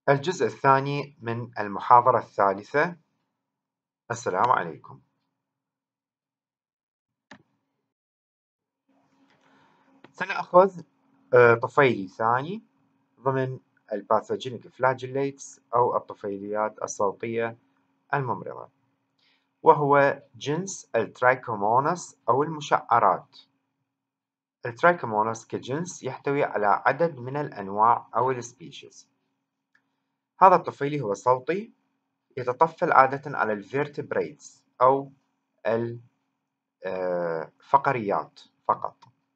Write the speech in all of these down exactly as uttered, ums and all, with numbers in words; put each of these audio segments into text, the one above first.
الجزء الثاني من المحاضرة الثالثة. السلام عليكم. سنأخذ طفيلي ثاني ضمن الباثوجينيك فلاجيليتس أو الطفيليات الصوتية الممرضة، وهو جنس الترايكوموناس أو المشعرات. الترايكوموناس كجنس يحتوي على عدد من الأنواع أو السبيشيز. هذا الطفيلي هو صوتي، يتطفل عادة على الفيرتبريتس أو الفقريات فقط.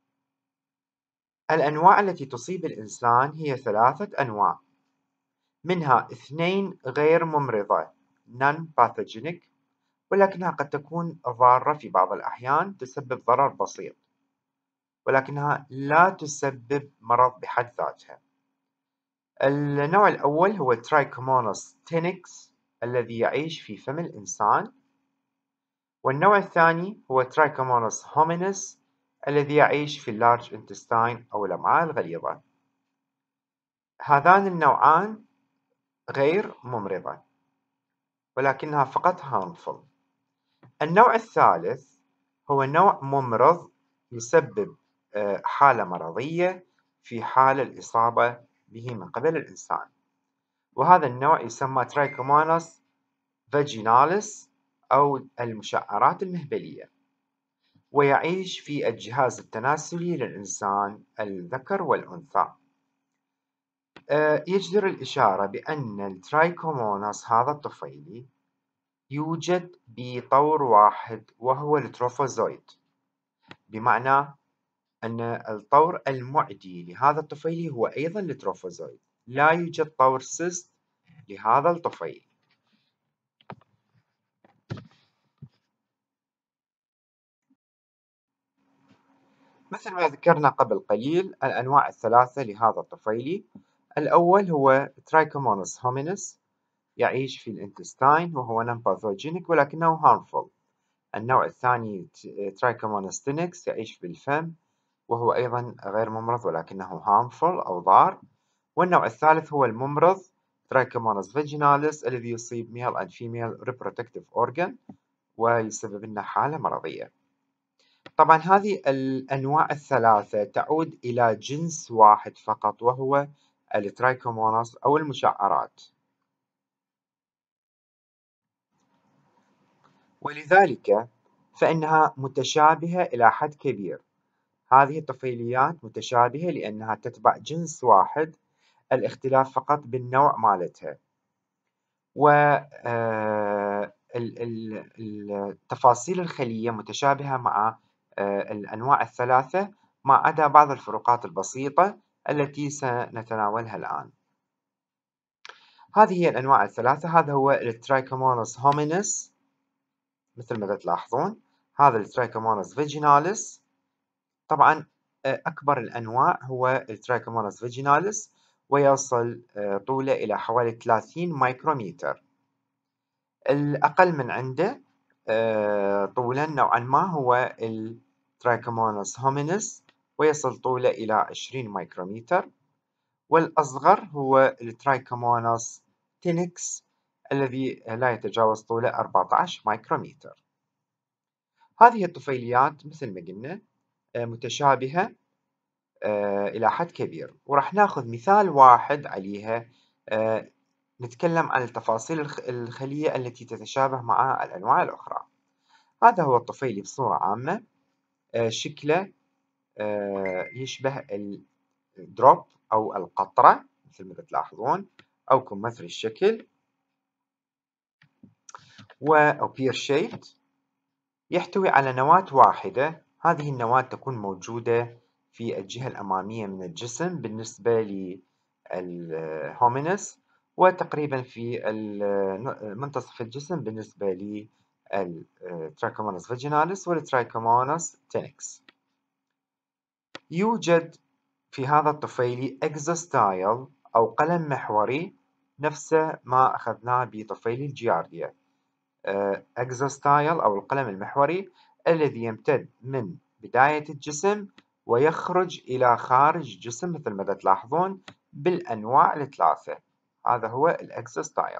الأنواع التي تصيب الإنسان هي ثلاثة أنواع، منها اثنين غير ممرضة non-pathogenic، ولكنها قد تكون ضارة في بعض الأحيان، تسبب ضرر بسيط، ولكنها لا تسبب مرض بحد ذاتها. النوع الأول هو ترايكوموناس تينكس الذي يعيش في فم الإنسان، والنوع الثاني هو ترايكوموناس هومينس الذي يعيش في اللارج انتستاين أو الأمعاء الغليظة. هذان النوعان غير ممرضة، ولكنها فقط harmful. النوع الثالث هو نوع ممرض، يسبب حالة مرضية في حال الإصابة به من قبل الإنسان، وهذا النوع يسمى ترايكوموناس فاجيناليس أو المشعرات المهبلية، ويعيش في الجهاز التناسلي للإنسان الذكر والأنثى. يجدر الإشارة بأن الترايكوموناس هذا الطفيلي يوجد بطور واحد وهو التروفوزويد، بمعنى أن الطور المعدي لهذا الطفيلي هو أيضا التروفوزويد، لا يوجد طور سيست لهذا الطفيلي. مثل ما ذكرنا قبل قليل الأنواع الثلاثة لهذا الطفيلي. الأول هو ترايكوموناس هومينس، يعيش في الانتستاين وهو نون باثوجينيك ولكنه هارمفul. النوع الثاني ترايكوموناس تينكس يعيش بالفم وهو أيضا غير ممرض ولكنه harmful أو ضار. والنوع الثالث هو الممرض ترايكوموناس فاجيناليس الذي يصيب male and female reproductive organ ويسبب لنا حالة مرضية. طبعا هذه الأنواع الثلاثة تعود إلى جنس واحد فقط وهو الترايكوموناس أو المشعرات، ولذلك فإنها متشابهة إلى حد كبير. هذه الطفيليات متشابهة لأنها تتبع جنس واحد، الاختلاف فقط بالنوع مالتها. والتفاصيل الخلية متشابهة مع الأنواع الثلاثة، ما عدا بعض الفروقات البسيطة التي سنتناولها الآن. هذه هي الأنواع الثلاثة. هذا هو الترايكوموناس هومينس مثل ما تلاحظون، هذا الترايكوموناس فاجيناليس. طبعا أكبر الأنواع هو الترايكوموناس فاجيناليس ويصل طوله إلى حوالي ثلاثين مايكرومتر. الأقل من عنده طولا نوعا ما هو الترايكوموناس هومينس ويصل طوله إلى عشرين مايكرومتر، والأصغر هو الترايكوموناس تينكس الذي لا يتجاوز طوله أربعة عشر مايكرومتر. هذه الطفيليات مثل ما قلنا متشابهة إلى حد كبير، ورح ناخذ مثال واحد عليها نتكلم عن التفاصيل الخلية التي تتشابه مع الأنواع الأخرى. هذا هو الطفيلي بصورة عامة، شكله يشبه الدروب أو القطرة مثل ما تلاحظون، أو كمثل الشكل، و pear shaped. يحتوي على نواة واحدة. هذه النواة تكون موجودة في الجهة الأمامية من الجسم بالنسبة للهومينس، وتقريبا في منتصف الجسم بالنسبة للترايكوموناس فاجيناليس والترايكوموناس تينكس. يوجد في هذا الطفيلي إكزوستايل أو قلم محوري نفس ما أخذناه بطفيلي الجيارديا. إكزوستايل أو القلم المحوري الذي يمتد من بداية الجسم ويخرج إلى خارج الجسم مثل ما تلاحظون بالأنواع الثلاثة. هذا هو الإكزوستايل.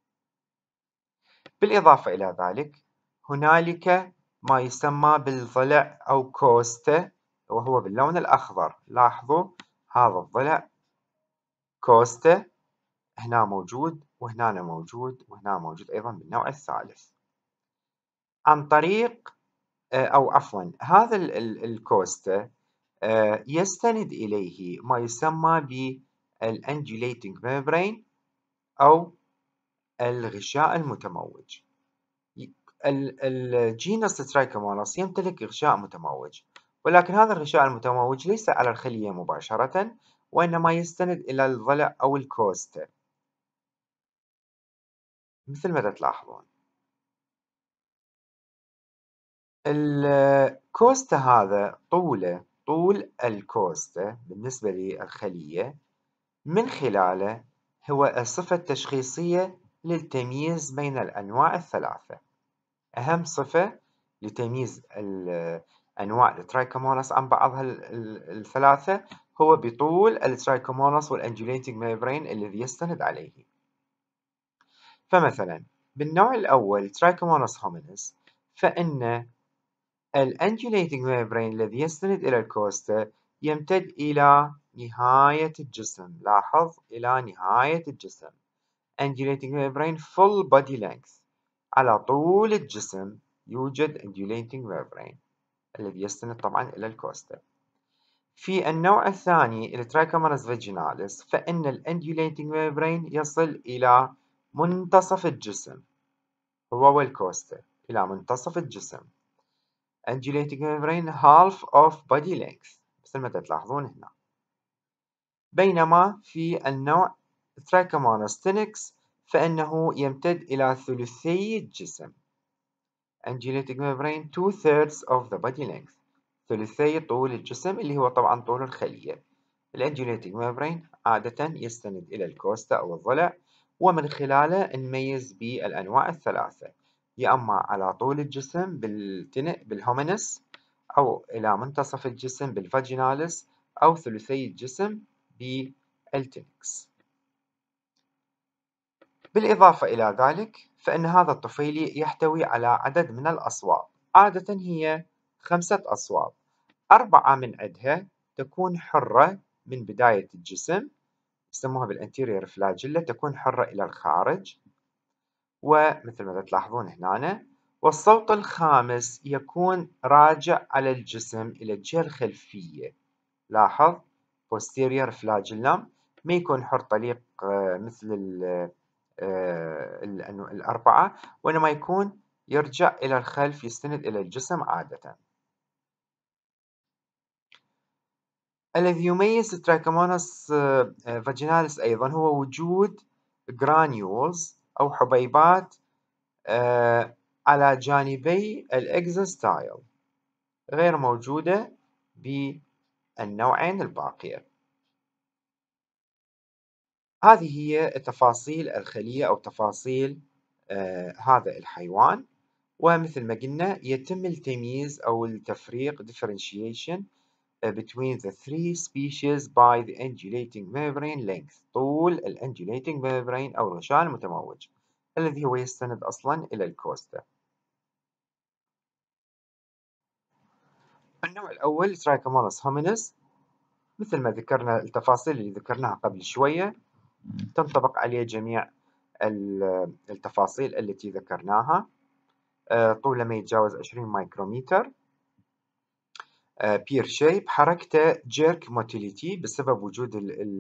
بالإضافة إلى ذلك هنالك ما يسمى بالضلع أو كوستا، وهو باللون الأخضر. لاحظوا هذا الضلع كوستا هنا موجود، وهنا موجود، وهنا موجود أيضا بالنوع الثالث. عن طريق أو عفوا هذا الكوستا يستند إليه ما يسمى بالأنجوليتنج ميمبرين أو الغشاء المتموج. الجينس ترايكوموناس يمتلك غشاء متموج، ولكن هذا الغشاء المتموج ليس على الخلية مباشرة، وإنما يستند إلى الضلع أو الكوستا مثل ما تلاحظون. الكوستا هذا طوله طول الكوستا بالنسبة للخلية من خلاله هو الصفة التشخيصية للتمييز بين الأنواع الثلاثة. أهم صفة لتمييز أنواع الترايكوموناس عن بعضها الثلاثة هو بطول الترايكوموناس والأنجوليتنج ميمبرين الذي يستند عليه. فمثلا بالنوع الأول ترايكوموناس هومينيس، فإن الأنجوليتنج ميمبرين الذي يستند إلى الكوستا يمتد إلى نهاية الجسم. لاحظ إلى نهاية الجسم. Undulating membrane full body length. على طول الجسم يوجد undulating membrane الذي يستند طبعا إلى الكوستا. في النوع الثاني الترايكوموناس فاجيناليس، فإن الundulating membrane يصل إلى منتصف الجسم، هو والكوستا إلى منتصف الجسم. Undulating membrane half of body length مثل ما تلاحظون هنا. بينما في النوع ترايكوموناس تينكس فإنه يمتد إلى ثلثي الجسم. Undulating membrane two thirds of the body length، ثلثي طول الجسم اللي هو طبعا طول الخلية. الأنجوليتنج ميمبرين عادة يستند إلى الكوستا أو الضلع، ومن خلاله نميز بالأنواع الثلاثة، يا أما على طول الجسم بالهومينس، أو إلى منتصف الجسم بالفاجيناليس، أو ثلثي الجسم بالتينكس. بالإضافة إلى ذلك فإن هذا الطفيلي يحتوي على عدد من الأصوات، عادة هي خمسة أصوات. أربعة من عدها تكون حرة من بداية الجسم، يسموها بالانتيريور فلاجيلا، تكون حرة إلى الخارج، ومثل ما تلاحظون هنا. والصوت الخامس يكون راجع على الجسم إلى الجهة الخلفية. لاحظ posterior flagellum ما يكون حر طليق مثل الأربعة، وإنما يكون يرجع إلى الخلف، يستند إلى الجسم عادة. الذي يميز الترايكوموناس فاجيناليس أيضا هو وجود جرانيولز أو حبيبات على جانبي الإكزوستايل، غير موجودة بالنوعين الباقية. هذه هي تفاصيل الخلية أو تفاصيل آه هذا الحيوان. ومثل ما قلنا يتم التمييز أو التفريق differentiation between the three species by the undulating membrane length، طول الundulating membrane أو الغشاء المتموج الذي هو يستند أصلا إلى الكوستا. النوع الأول ترايكوموناس هومينيس، مثل ما ذكرنا التفاصيل اللي ذكرناها قبل شوية تنطبق عليه جميع التفاصيل التي ذكرناها. طوله ما يتجاوز عشرين مايكرومتر، بير شيب، حركته جيرك موتيليتي بسبب وجود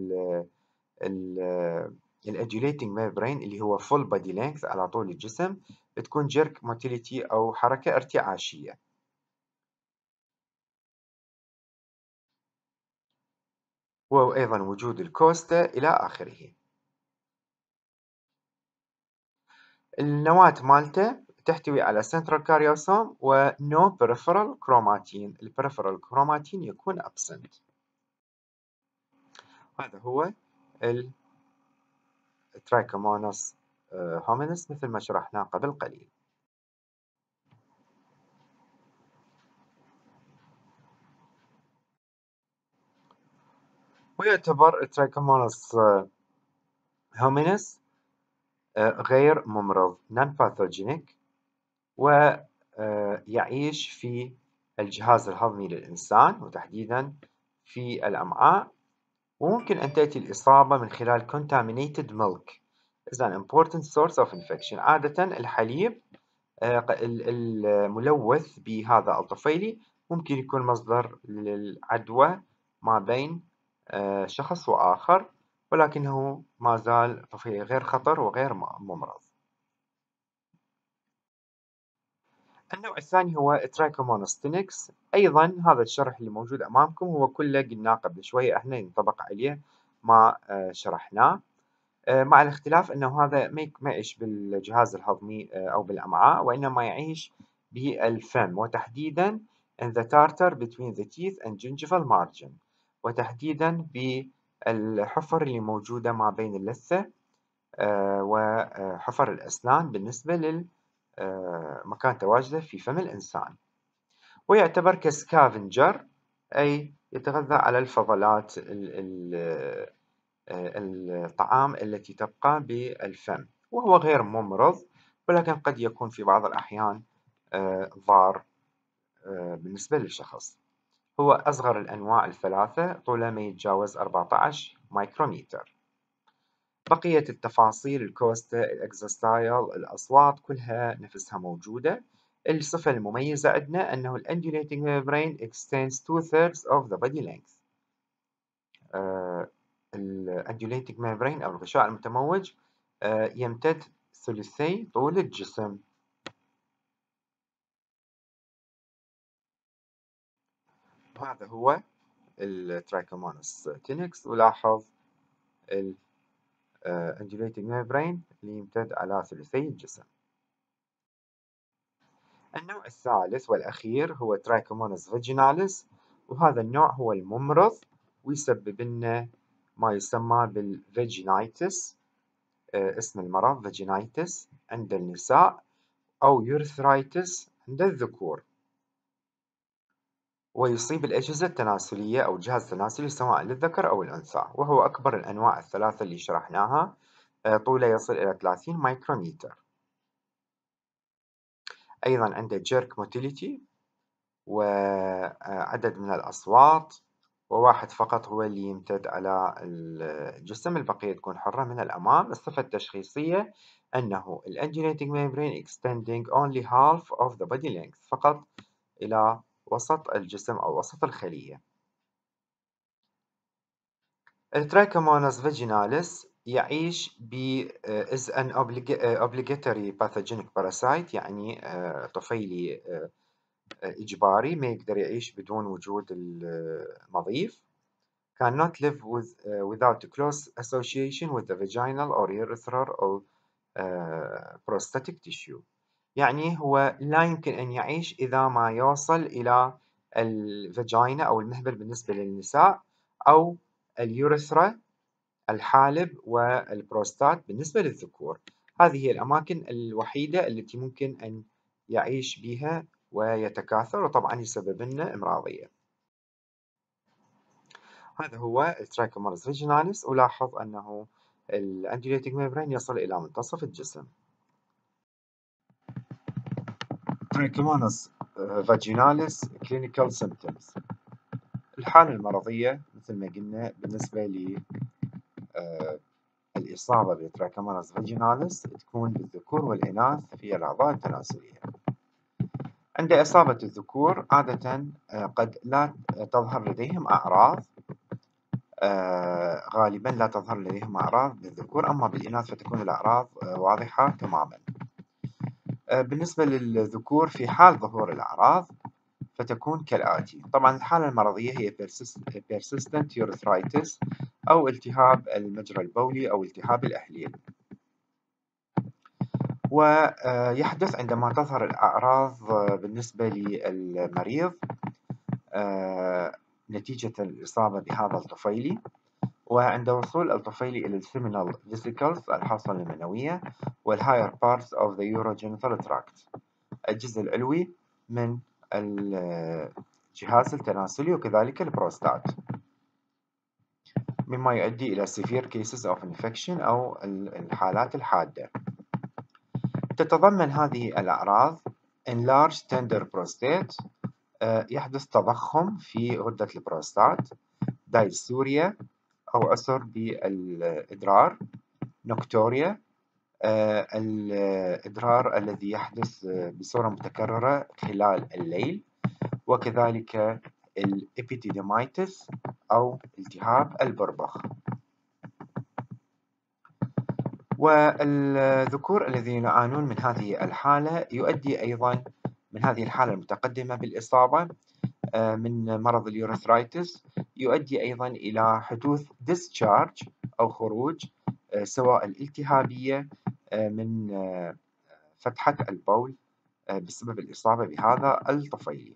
الأندوليتنج ميمبرين اللي هو فول بادي لينث على طول الجسم، بتكون جيرك موتيليتي أو حركة ارتعاشية. وأيضا وجود الكوستا إلى آخره. النواة مالته تحتوي على سنترال كاريوسوم ونو بريفرال كروماتين. البريفرال كروماتين يكون أبسنت. هذا هو الترايكوموناس هومينيس مثل ما شرحناه قبل قليل. ويعتبر الترايكوموناس hominis غير ممرض non-pathogenic، ويعيش في الجهاز الهضمي للإنسان وتحديدا في الأمعاء، وممكن أن تأتي الإصابة من خلال contaminated milk is an important source of infection. عادة الحليب الملوث بهذا الطفيلي ممكن يكون مصدر للعدوى ما بين شخص وآخر، ولكنه ما زال طفيلي غير خطر وغير ممرض. النوع الثاني هو ترايكوموناستينكس. أيضا هذا الشرح اللي موجود أمامكم هو كله قلناه قبل شوية، احنا ينطبق عليه ما شرحناه، مع الاختلاف أنه هذا ما يعيش بالجهاز الهضمي أو بالأمعاء، وإنما يعيش بالفم، وتحديدا in the tartar between the teeth and gingival margin، وتحديدا بالحفر اللي موجودة ما بين اللثة وحفر الأسنان بالنسبة للمكان تواجده في فم الإنسان، ويعتبر كسكافنجر، أي يتغذى على الفضلات الطعام التي تبقى بالفم، وهو غير ممرض، ولكن قد يكون في بعض الأحيان ضار بالنسبة للشخص. هو أصغر الأنواع الثلاثة، طوله ما يتجاوز أربعة عشر مايكرومتر. بقية التفاصيل الكوستا الإكزوستايل الأصوات كلها نفسها موجودة. الصفة المميزة عندنا أنه ال undulating membrane extends two thirds of the body length. ال undulating membrane أو الغشاء المتموج يمتد ثلثي طول الجسم. هذا هو الترايكوموناستينكس، ولاحظ ال undulating membrane اللي يمتد على ثلثي الجسم. النوع الثالث والأخير هو ترايكوموناس فاجيناليس، وهذا النوع هو الممرض ويسبب لنا ما يسمى بالفاجينايتس، اسم المرض فاجينايتس عند النساء، أو يورثرايتس عند الذكور، ويصيب الأجهزة التناسلية أو الجهاز التناسلي سواء للذكر أو الأنثى، وهو أكبر الأنواع الثلاثة اللي شرحناها، طوله يصل إلى ثلاثين مايكرومتر. أيضا عنده جيرك موتيليتي وعدد من الأصوات، وواحد فقط هو اللي يمتد على الجسم، البقية تكون حرة من الأمام. الصفة التشخيصية أنه ال undulating membrane extending only half of the body length، فقط إلى وسط الجسم أو وسط الخلية. الترايكوموناس فاجيناليس يعيش ب is an obligatory pathogenic parasite، يعني طفيلي إجباري ما يقدر يعيش بدون وجود النظيف. cannot live with, uh, without close association with the vaginal or urethral or uh, prostatic tissue، يعني هو لا يمكن أن يعيش إذا ما يوصل إلى الفاجينا أو المهبل بالنسبة للنساء، أو اليورثرا الحالب والبروستات بالنسبة للذكور. هذه هي الأماكن الوحيدة التي ممكن أن يعيش بها ويتكاثر، وطبعا يسبب لنا إمراضية. هذا هو الترايكوموناس فاجيناليس، ولاحظ أنه ال undulating membrane يصل إلى منتصف الجسم. ترايكوموناس فاجيناليس clinical symptoms. الحالة المرضية مثل ما قلنا بالنسبة للإصابة بترايكوموناس فاجيناليس تكون بالذكور والإناث في الأعضاء التناسلية. عند إصابة الذكور عادة قد لا تظهر لديهم أعراض، غالبا لا تظهر لديهم أعراض بالذكور، أما بالإناث فتكون الأعراض واضحة تماما. بالنسبة للذكور في حال ظهور الأعراض فتكون كالآتي. طبعا الحالة المرضية هي persistent urethritis أو التهاب المجرى البولي أو التهاب الأحليل، ويحدث عندما تظهر الأعراض بالنسبة للمريض نتيجة الإصابة بهذا الطفيلي، وعند وصول الطفيلي إلى السيمينال فيسيكلز الحصى المنوية والهاير بارتس of the urogenital tract الجزء العلوي من الجهاز التناسلي وكذلك البروستات. مما يؤدي إلى severe cases of infection أو الحالات الحادة. تتضمن هذه الأعراض enlarged tender prostate، يحدث تضخم في غدة البروستات، دايسوريا أو عسر بالإدرار، نوكتوريا الإدرار الذي يحدث بصورة متكررة خلال الليل، وكذلك الإبيديديمايتس أو التهاب البربخ. والذكور الذين يعانون من هذه الحالة يؤدي أيضا من هذه الحالة المتقدمة بالإصابة من مرض اليوريثرايتس يؤدي أيضا إلى حدوث discharge أو خروج سواء الالتهابية من فتحة البول بسبب الإصابة بهذا الطفيلي.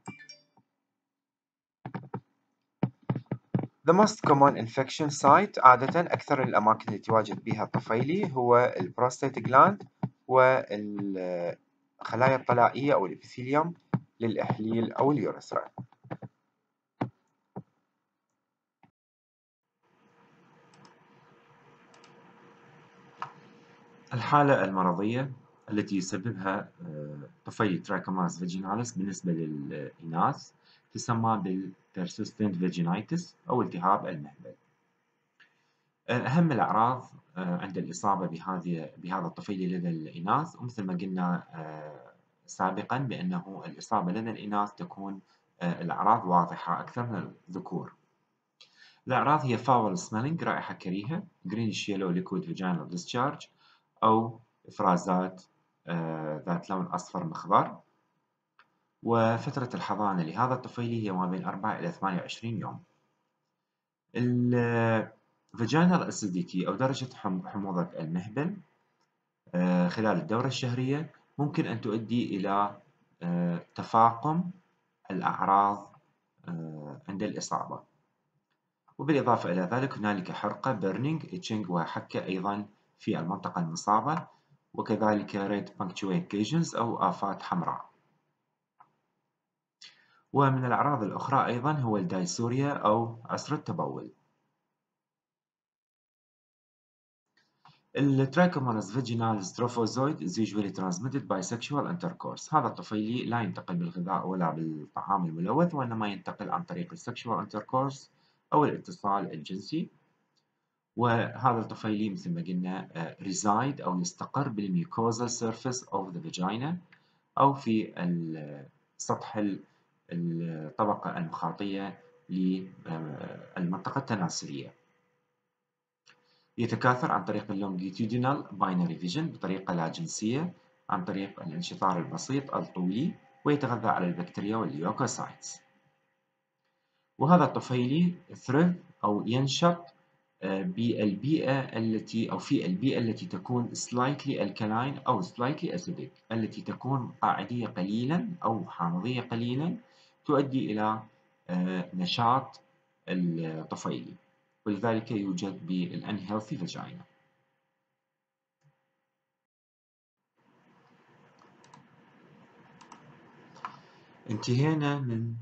The most common infection site عادة أكثر الأماكن التي يتواجد بها الطفيلي هو البروستات جلاند والخلايا الطلائية أو الإبيثيليوم للإحليل أو اليوريثرا. الحالة المرضية التي يسببها طفيلي ترايكوموناس فاجيناليس بالنسبة للإناث تسمى بالpersistent vaginitis أو التهاب المهبل. أهم الأعراض عند الإصابة بهذه بهذا الطفيلي لدى الإناث، ومثل ما قلنا سابقا بأنه الإصابة لدى الإناث تكون الأعراض واضحة أكثر من الذكور. الأعراض هي foul smelling رائحة كريهة، greenish yellow liquid vaginal discharge أو إفرازات ذات لون أصفر مخضر. وفترة الحضانة لهذا الطفيلي هي ما بين أربعة إلى ثمانية وعشرين يوم. الفاجينال acidity أو درجة حموضة المهبل خلال الدورة الشهرية ممكن أن تؤدي إلى تفاقم الأعراض عند الإصابة. وبالإضافة إلى ذلك هنالك حرقة burning itching وحكة أيضا في المنطقة المصابة، وكذلك red punctuate lesions أو آفات حمراء. ومن الأعراض الأخرى أيضا هو الدايسوريا أو عسر التبول. الترايكوموناس فاجيناليس trophozoid is usually transmitted by sexual intercourse. هذا الطفيلي لا ينتقل بالغذاء ولا بالطعام الملوث، وإنما ينتقل عن طريق السكشوال intercourse أو الاتصال الجنسي. وهذا الطفيلي مثل ما قلنا reside أو يستقر بالميوكوزا surface of the vagina أو في سطح الطبقة المخاطية للمنطقة التناسلية. يتكاثر عن طريق اللونجيتودينال باينري فيجن بطريقة لا جنسية عن طريق الانشطار البسيط الطولي، ويتغذى على البكتيريا والليوكوسايتس. وهذا الطفيلي ثريف أو ينشط بالبيئة التي أو في البيئة التي تكون slightly alkaline أو slightly acidic، التي تكون قاعدية قليلا أو حامضية قليلا، تؤدي إلى نشاط الطفيلي، ولذلك يوجد بالunhealthy vagina. انتهينا من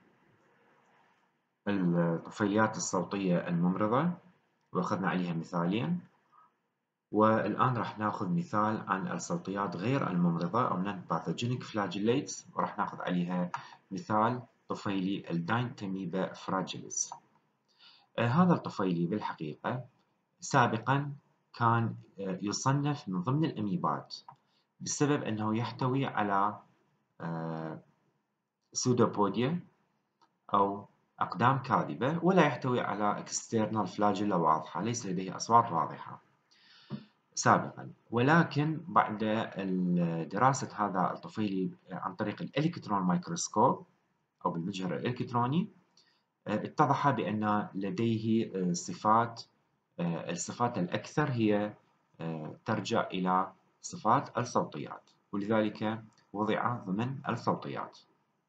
الطفيليات الصوتية الممرضة وأخذنا عليها مثالين، والآن راح ناخذ مثال عن الصوتيات غير الممرضة أو non-pathogenic flagellates، وراح ناخذ عليها مثال طفيلي الداينتاميبا فراجيليس. آه هذا الطفيلي بالحقيقة سابقا كان آه يصنف من ضمن الأميبات بسبب أنه يحتوي على آه سودوبوديا أو أقدام كاذبة، ولا يحتوي على external flagella واضحة، ليس لديه أصوات واضحة سابقا. ولكن بعد دراسة هذا الطفيلي عن طريق الإلكترون مايكروسكوب أو بالمجهر الإلكتروني اتضح بأن لديه صفات، الصفات الأكثر هي ترجع إلى صفات الصوتيات، ولذلك وضع ضمن الصوتيات.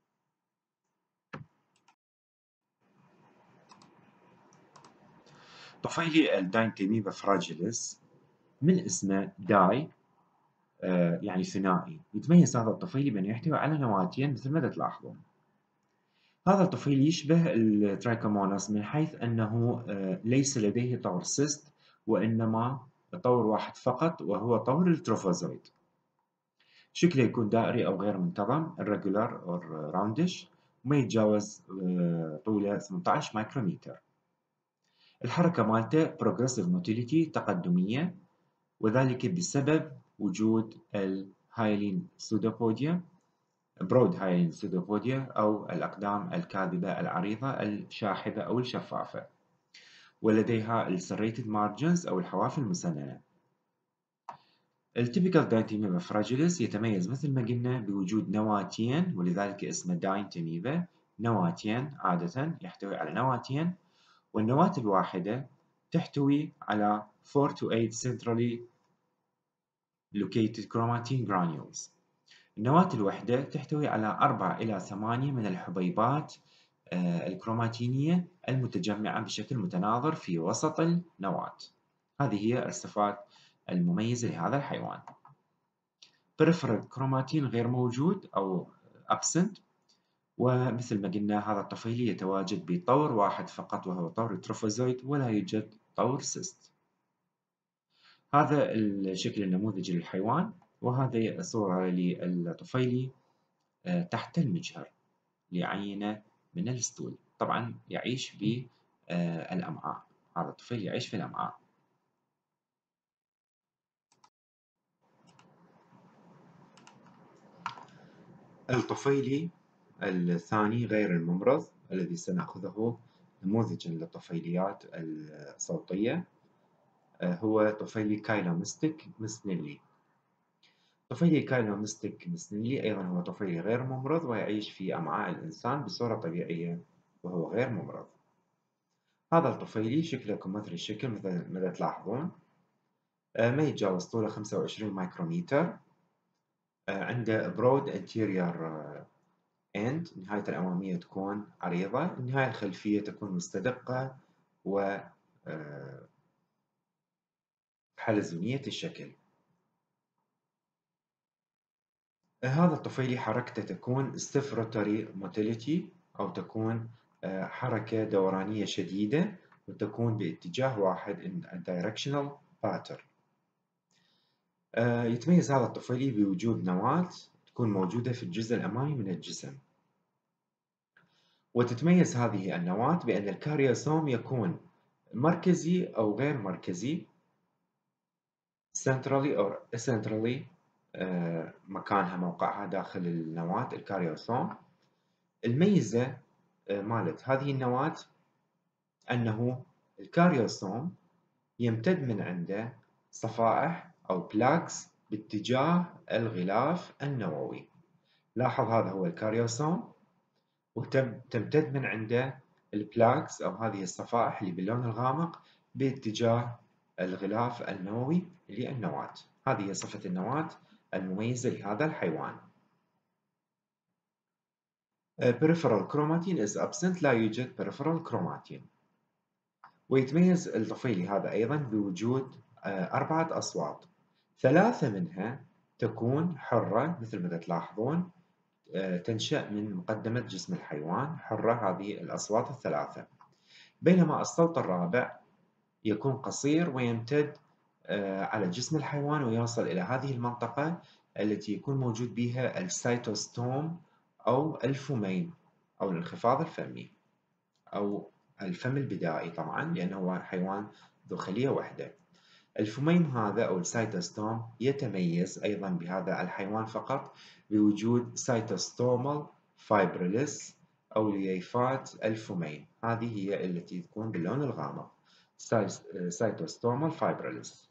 طفيلي الداينتاميبا فراجيليس من اسمه داي آه يعني ثنائي، يتميز هذا الطفيلي بأنه يحتوي على نواتين مثل ما تلاحظون. هذا الطفيل يشبه الترايكوموناس من حيث أنه ليس لديه طور سيست، وإنما طور واحد فقط وهو طور التروفوزويد. شكله يكون دائري أو غير منتظم irregular or roundish، وما يتجاوز طوله ثمانية عشر مايكرومتر. الحركة مالته progressive motility تقدمية، وذلك بسبب وجود الهايلين سودوبوديا برود هايلين سودوبوديا أو الأقدام الكاذبة العريضة الشاحبة أو الشفافة، ولديها السريتد مارجنز أو الحواف المسننة. التيبيكال داينتيميفا فراجيليس يتميز مثل ما قلنا بوجود نواتين، ولذلك اسمه داينتيميفا، نواتين عادة يحتوي على نواتين، والنواة الواحدة تحتوي على four to eight centrally located chromatin granules. النواة الوحدة تحتوي على أربعة إلى ثمانية من الحبيبات الكروماتينية المتجمعة بشكل متناظر في وسط النواة. هذه هي الصفات المميزة لهذا الحيوان. peripheral كروماتين غير موجود أو absent، ومثل ما قلنا هذا الطفيل يتواجد بطور واحد فقط وهو طور التروفوزويد، ولا يوجد طور سيست. هذا الشكل النموذجي للحيوان، وهذه صورة للطفيلي تحت المجهر لعينة من الستول. طبعا يعيش بالأمعاء، هذا الطفيل يعيش في الأمعاء. الطفيلي الثاني غير الممرض الذي سنأخذه نموذجا للطفيليات الصوتية هو طفيلي كايلومستيك مسنيلي. طفيلي كايلومستيك مسنيلي أيضا هو طفيلي غير ممرض، ويعيش في أمعاء الإنسان بصورة طبيعية وهو غير ممرض. هذا الطفيلي شكلكم مثل الشكل مثل ما تلاحظون، ما يتجاوز طوله خمسة وعشرين مايكرومتر، عنده برود anterior end، نهاية الأمامية تكون عريضة، النهاية الخلفية تكون مستدقة و حلزونية الشكل. هذا الطفيلي حركته تكون stiff rotary motility، أو تكون حركة دورانية شديدة، وتكون باتجاه واحد in a directional pattern. يتميز هذا الطفيلي بوجود نواة تكون موجودة في الجزء الأمامي من الجسم، وتتميز هذه النواة بأن الكاريوسوم يكون مركزي أو غير مركزي centrally أو eccentrally، مكانها موقعها داخل النواة الكاريوسوم. الميزة مالت هذه النواة أنه الكاريوسوم يمتد من عنده صفائح أو بلاكس باتجاه الغلاف النووي. لاحظ هذا هو الكاريوسوم، وتمتد من عنده البلاكس أو هذه الصفائح اللي باللون الغامق باتجاه الغلاف النووي للنواة. هذه هي صفة النواة المميزة لهذا الحيوان. peripheral chromatin is absent، لا يوجد peripheral chromatin. ويتميز الطفيلي هذا أيضا بوجود أربعة أصوات، ثلاثة منها تكون حرة مثل ما تلاحظون، تنشأ من مقدمة جسم الحيوان، حرة هذه الأصوات الثلاثة، بينما الصوت الرابع يكون قصير ويمتد على جسم الحيوان ويوصل إلى هذه المنطقة التي يكون موجود بها السيتوستوم أو الفمين أو الانخفاض الفمي أو الفم البدائي، طبعا لأنه هو حيوان ذو خلية واحدة. الفميم هذا أو السيتوستوم يتميز أيضا بهذا الحيوان فقط بوجود سيتوستومال فايبريلس أو ليفات الفمين، هذه هي التي تكون باللون الغامق، سيتوستومال فايبريلس.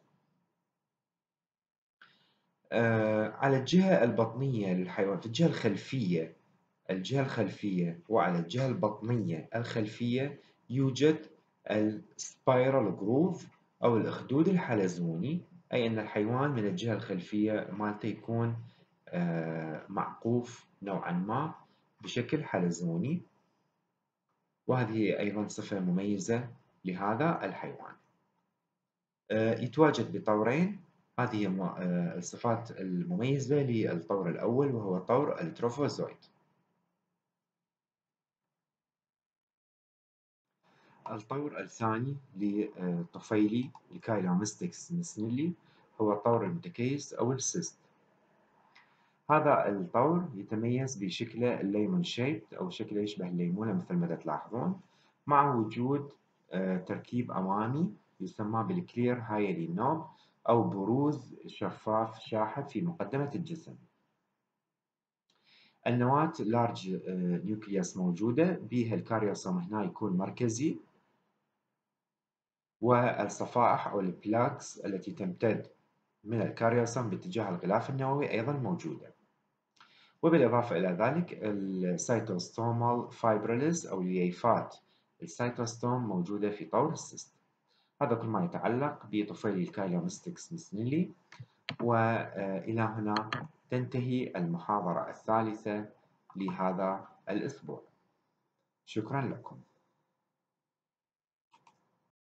آه على الجهة البطنية للحيوان، في الجهة الخلفية الجهة الخلفية وعلى الجهة البطنية الخلفية يوجد السبايرال جروف أو الأخدود الحلزوني، أي أن الحيوان من الجهة الخلفية مالته يكون آه معقوف نوعا ما بشكل حلزوني، وهذه أيضا صفة مميزة لهذا الحيوان. آه يتواجد بطورين، هذه الصفات المميزة للطور الأول وهو طور التروفوزويد. الطور الثاني لطفيلي الكايلوميستكس مسنيلي هو الطور المتكيس أو السيست. هذا الطور يتميز بشكله الليمون شيبت أو شكله يشبه الليمونة مثل ما تلاحظون، مع وجود تركيب أمامي يسمى بالكلير هايلي نوب أو بروز شفاف شاحب في مقدمة الجسم. النواة لارج نيوكليوس موجودة بها الكاريوسوم هنا يكون مركزي، والصفائح أو البلاكس التي تمتد من الكاريوسوم باتجاه الغلاف النووي أيضا موجودة. وبالإضافة إلى ذلك السيتوستومال فايبريلز أو الييفات السيتوستوم موجودة في طور السيست. هذا كل ما يتعلق بطفيلي الكايلوميستكس مسنيلي. وإلى هنا تنتهي المحاضرة الثالثة لهذا الأسبوع. شكرا لكم.